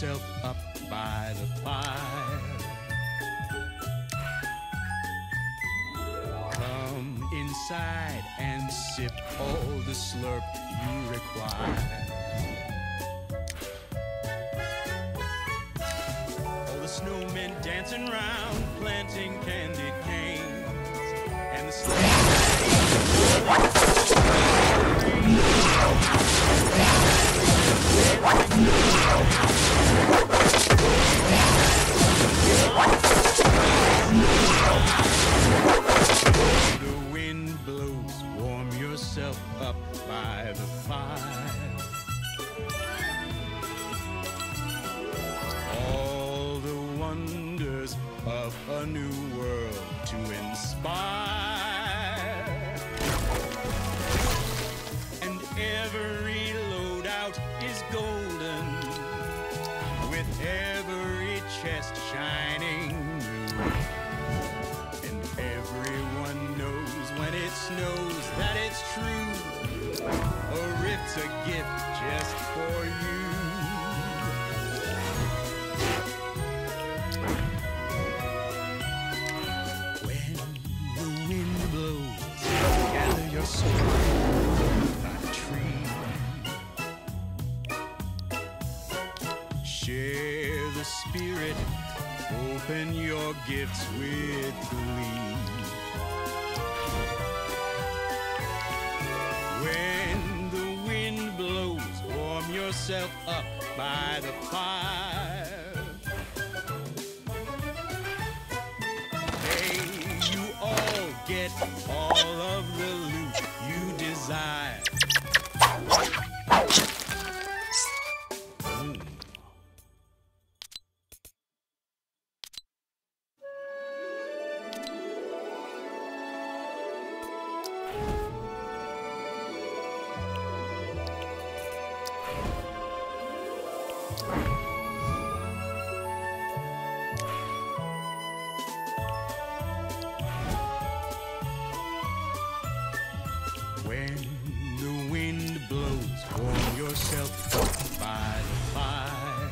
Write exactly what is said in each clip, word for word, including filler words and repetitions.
yourself up by the fire. Come inside and sip all the slurp you require. All the snowmen dancing round, planting candied canes, and the sleigh the wind blows, warm yourself up by the fire. All the wonders of a new world to inspire. And every loadout is golden, with every chest shining new. And everyone knows when it snows that it's true. A rift's a gift just for you. When the wind blows, gather your soul by the tree. Share the spirit, open your gifts with glee. When the wind blows, warm yourself up by the fire. May you all get all of the loot you desire. Mm. When the wind blows, warm yourself up by the fire.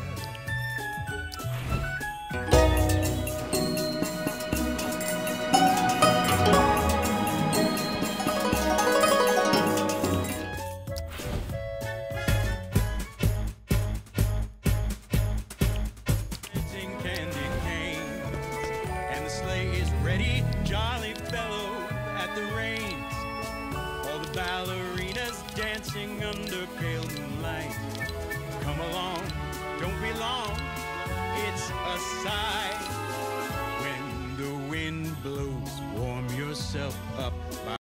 Eating candied canes, and the sleigh is ready, jolly fellow at the reins. All the ballerinas dancing under pale moonlight. Come along, don't be long, it's a sight. When the wind blows, warm yourself up by